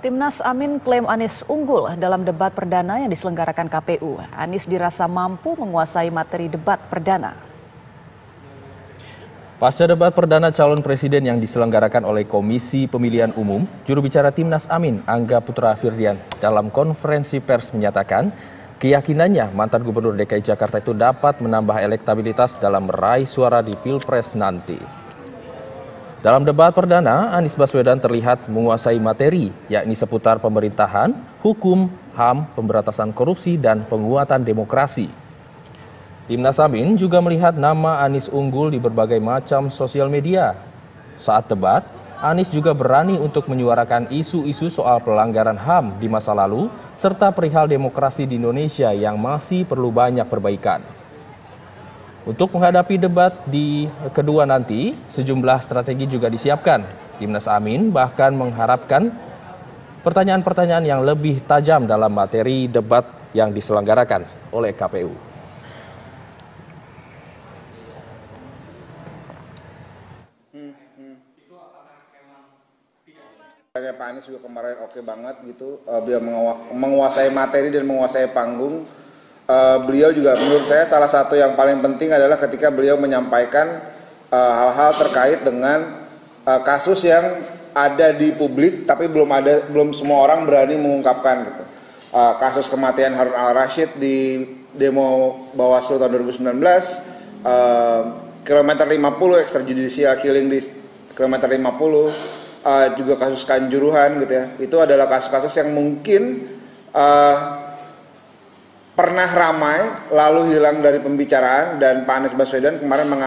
Timnas Amin klaim Anies unggul dalam debat perdana yang diselenggarakan KPU. Anies dirasa mampu menguasai materi debat perdana. Pasca debat perdana calon presiden yang diselenggarakan oleh Komisi Pemilihan Umum, juru bicara Timnas Amin, Angga Putra Firdian, dalam konferensi pers menyatakan keyakinannya mantan Gubernur DKI Jakarta itu dapat menambah elektabilitas dalam meraih suara di Pilpres nanti. Dalam debat perdana, Anies Baswedan terlihat menguasai materi, yakni seputar pemerintahan, hukum, HAM, pemberantasan korupsi, dan penguatan demokrasi. Timnas Amin juga melihat nama Anies unggul di berbagai macam sosial media. Saat debat, Anies juga berani untuk menyuarakan isu-isu soal pelanggaran HAM di masa lalu, serta perihal demokrasi di Indonesia yang masih perlu banyak perbaikan. Untuk menghadapi debat di kedua nanti, sejumlah strategi juga disiapkan. Timnas Amin bahkan mengharapkan pertanyaan-pertanyaan yang lebih tajam dalam materi debat yang diselenggarakan oleh KPU. Pak Anies juga kemarin oke banget gitu, beliau menguasai materi dan menguasai panggung. Beliau juga menurut saya salah satu yang paling penting adalah ketika beliau menyampaikan hal-hal terkait dengan kasus yang ada di publik tapi belum semua orang berani mengungkapkan gitu. Kasus kematian Harun Al-Rashid di demo Bawaslu tahun 2019, kilometer 50 extrajudicial killing di kilometer 50, juga kasus Kanjuruhan gitu ya. Itu adalah kasus-kasus yang mungkin pernah ramai lalu hilang dari pembicaraan, dan Pak Anies Baswedan kemarin